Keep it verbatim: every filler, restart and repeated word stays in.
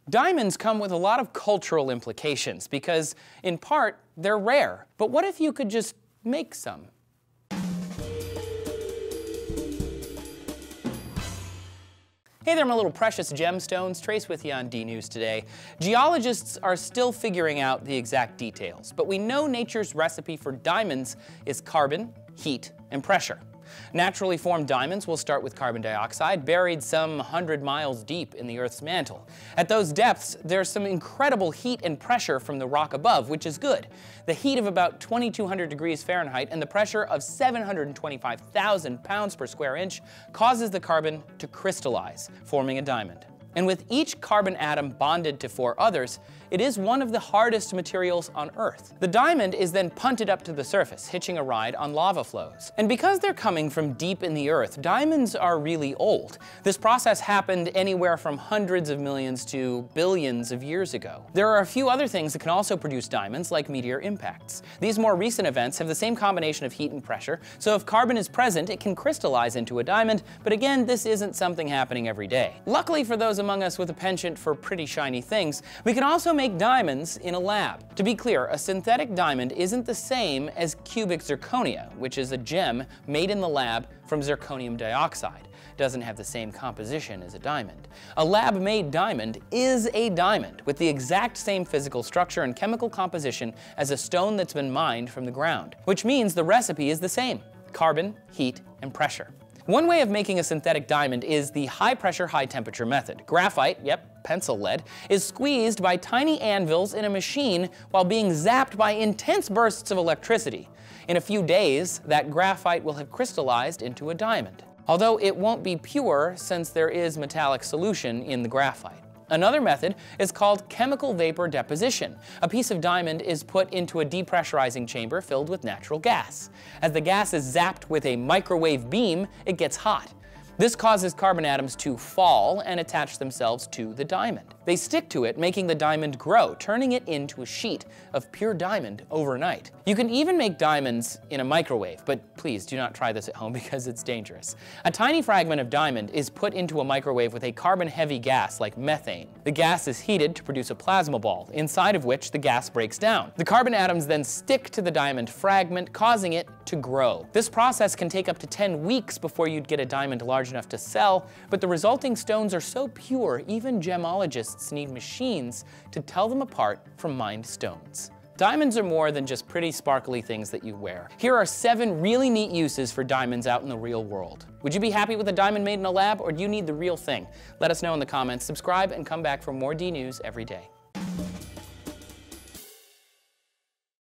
Diamonds come with a lot of cultural implications because, in part, they're rare. But what if you could just make some? Hey there, my little precious gemstones. Trace with you on D News today. Geologists are still figuring out the exact details, but we know nature's recipe for diamonds is carbon, heat, and pressure. Naturally formed diamonds will start with carbon dioxide, buried some hundred miles deep in the Earth's mantle. At those depths, there's some incredible heat and pressure from the rock above, which is good. The heat of about twenty-two hundred degrees Fahrenheit and the pressure of seven hundred twenty-five thousand pounds per square inch causes the carbon to crystallize, forming a diamond. And with each carbon atom bonded to four others, it is one of the hardest materials on Earth. The diamond is then punted up to the surface, hitching a ride on lava flows. And because they're coming from deep in the Earth, diamonds are really old. This process happened anywhere from hundreds of millions to billions of years ago. There are a few other things that can also produce diamonds, like meteor impacts. These more recent events have the same combination of heat and pressure, so if carbon is present, it can crystallize into a diamond, but again, this isn't something happening every day. Luckily for those among us with a penchant for pretty shiny things, we can also make diamonds in a lab. To be clear, a synthetic diamond isn't the same as cubic zirconia, which is a gem made in the lab from zirconium dioxide. It doesn't have the same composition as a diamond. A lab-made diamond is a diamond with the exact same physical structure and chemical composition as a stone that's been mined from the ground, which means the recipe is the same: carbon, heat, and pressure. One way of making a synthetic diamond is the high-pressure, high-temperature method. Graphite, yep, pencil lead, is squeezed by tiny anvils in a machine while being zapped by intense bursts of electricity. In a few days, that graphite will have crystallized into a diamond, although it won't be pure since there is metallic solution in the graphite. Another method is called chemical vapor deposition. A piece of diamond is put into a depressurizing chamber filled with natural gas. As the gas is zapped with a microwave beam, it gets hot. This causes carbon atoms to fall and attach themselves to the diamond. They stick to it, making the diamond grow, turning it into a sheet of pure diamond overnight. You can even make diamonds in a microwave, but please do not try this at home because it's dangerous. A tiny fragment of diamond is put into a microwave with a carbon-heavy gas like methane. The gas is heated to produce a plasma ball, inside of which the gas breaks down. The carbon atoms then stick to the diamond fragment, causing it to grow. This process can take up to ten weeks before you'd get a diamond large enough to sell, but the resulting stones are so pure, even gemologists need machines to tell them apart from mined stones. Diamonds are more than just pretty sparkly things that you wear. Here are seven really neat uses for diamonds out in the real world. Would you be happy with a diamond made in a lab, or do you need the real thing? Let us know in the comments, subscribe, and come back for more D News every day.